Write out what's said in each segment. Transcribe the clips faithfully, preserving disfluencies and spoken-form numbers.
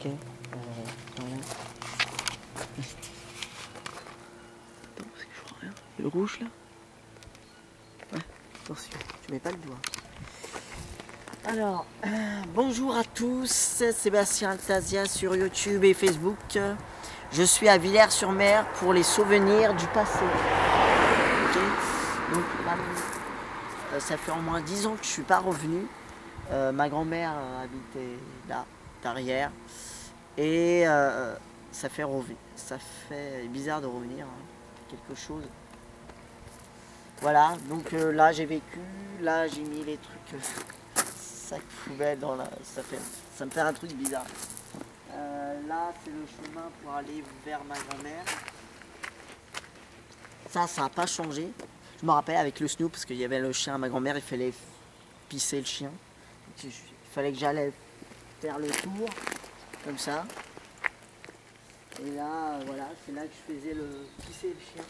Ok. Euh, voilà. Attends, parce que je vois rien. Et le rouge là? Ouais, attention, tu mets pas le doigt. Alors, euh, bonjour à tous, c'est Sébastien Altasia sur YouTube et Facebook. Je suis à Villers-sur-Mer pour les souvenirs du passé. Okay. Donc là, euh, ça fait au moins dix ans que je ne suis pas revenu. Euh, ma grand-mère habitait là, derrière. Et euh, ça fait revenir. Ça fait bizarre de revenir. Hein. Quelque chose. Voilà, donc euh, là j'ai vécu, là j'ai mis les trucs. Euh, sac poubelle dans la. Ça, fait, ça me fait un truc bizarre. Euh, là c'est le chemin pour aller vers ma grand-mère. Ça, ça n'a pas changé. Je me rappelle avec le Snoop, parce qu'il y avait le chien à ma grand-mère, il fallait pisser le chien. Il fallait que j'allais faire le tour, comme ça. Et là, voilà, c'est là que je faisais le pisser le chien.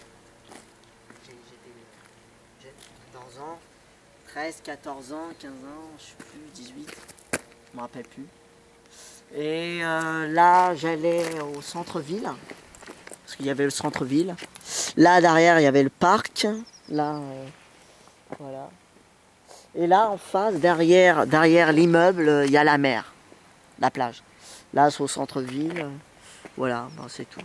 J'étais quatorze ans, treize, quatorze ans, quinze ans, je sais plus, dix-huit, je me rappelle plus. Et euh, là, j'allais au centre-ville, parce qu'il y avait le centre-ville. Là, derrière, il y avait le parc. Là, euh, voilà. Et là, en face, derrière, derrière l'immeuble, il y a la mer, la plage. Là, c'est au centre-ville. Voilà, ben, c'est tout.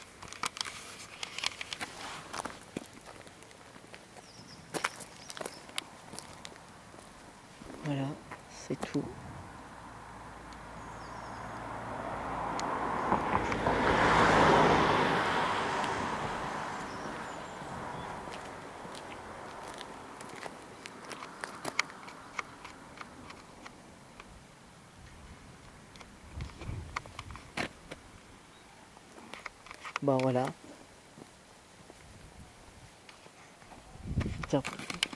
Voilà, c'est tout. Bon, voilà. Tiens.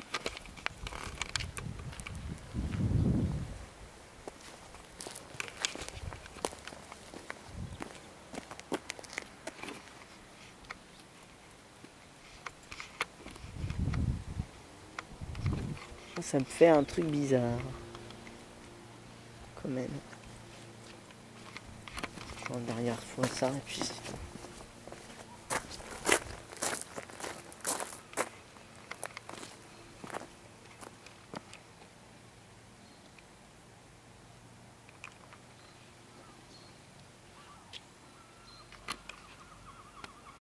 Ça me fait un truc bizarre. Quand même. Bon, derrière, je vois ça et puis c'est tout.